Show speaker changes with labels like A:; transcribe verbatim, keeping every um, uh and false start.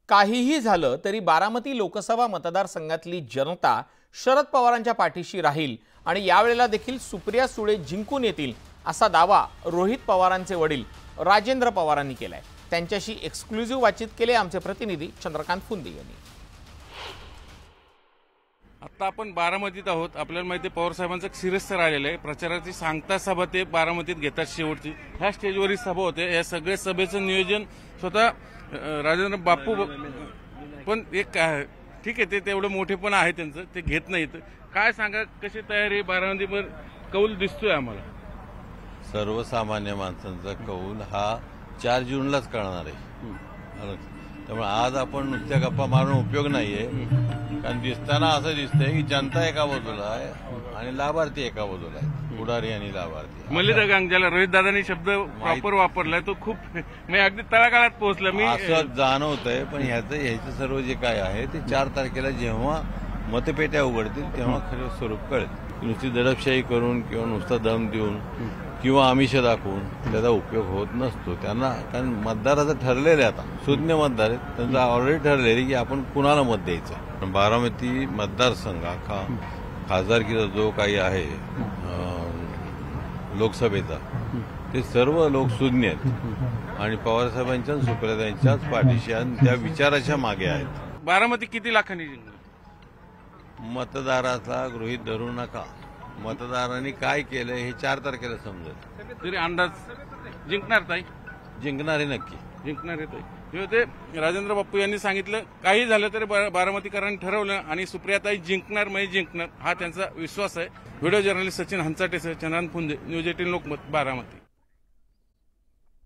A: काहीही झालं तरी बारामती लोकसभा मतदारसंघातली जनता शरद पवारांच्या पाठीशी राहील आणि यावेळेला देखील सुप्रिया सुळे जिंकून येतील असा दावा रोहित पवारांचे वडील राजेंद्र पवारांनी केलाय। त्यांच्याशी एक्सक्लुझिव्ह बातचीत केली आमचे प्रतिनिधी चंद्रकांत फुंदे यांनी।
B: आता आपण बारामतीत आहोत। आपल्याला माहिती आहे पवार साहेबांचं शिरस्तर आलेलं आहे। प्रचाराची सांगता सभा ते बारामतीत घेतात शेवटची। ह्या स्टेजवरील सभा होते। या सगळ्या सभेचं नियोजन स्वतः राजेंद्र बापू पण एक ठीक आहे, ते तेवढे मोठे पण आहे त्यांचं, ते घेत नाहीत। काय सांगा कशी तयारी बारामतीवर कौल दिसतोय आम्हाला?
C: सर्वसामान्य माणसांचा कौल हा चार जूनलाच कळणार आहे। त्यामुळे आज आपण नुसत्या गप्पा मारून उपयोग नाहीये, कारण दिसताना असं दिसतंय की जनता एका बाजूला आहे आणि लाभार्थी एका बाजूला आहे, पुढारी आणि लाभार्थी।
B: मल्लिकार्जुन ज्याला रोहित दादांनी शब्द प्रॉपर वापरलाय तो खूप मी अगदी तळागाळात पोहोचला मी
C: असं जाणवतंय। पण ह्याचं ह्याचं सर्व जे काय आहे ते चार तारखेला जेव्हा मतपेट्या उघडतील तेव्हा खरं स्वरूप कळेल। नुसती दडपशाही करून किंवा नुसता दम देऊन किंवा आमिष दाखवून त्याचा उपयोग होत नसतो। त्यांना कारण मतदाराचं ठरलेलं आहे, आता सुज्ञ मतदार आहेत, त्यांचं ऑलरेडी ठरलेलं की आपण कुणाला मत द्यायचं। बारामती मतदारसंघ हा खासदारकीचा जो काही आहे लोकसभेचा, ते सर्व लोक सुज्ञ आहेत आणि पवारसाहेबांच्या सुप्रियाताईंच्याच पाठीशी आणि त्या विचाराच्या मागे आहेत।
B: बारामती किती लाखांनी जिंकणार?
C: मतदाराचा गृहीत धरू नका, मतदारांनी काय केलं हे चार तारखेला समजेल।
B: तरी अंदाज जिंकणार ताई?
C: जिंकणार आहे, नक्की
B: जिंकणार आहे ताई। हे होते राजेंद्र बापू यांनी सांगितलं काही झालं तरी बारामतीकरांनी ठरवलं आणि सुप्रियाताई जिंकणार म्हणजे जिंकणार हा त्यांचा विश्वास आहे। व्हिडिओ जर्नलिस्ट सचिन हंचाटेसह चंद्रकांत फुंदे, न्यूज एटीन लोकमत, बारामती।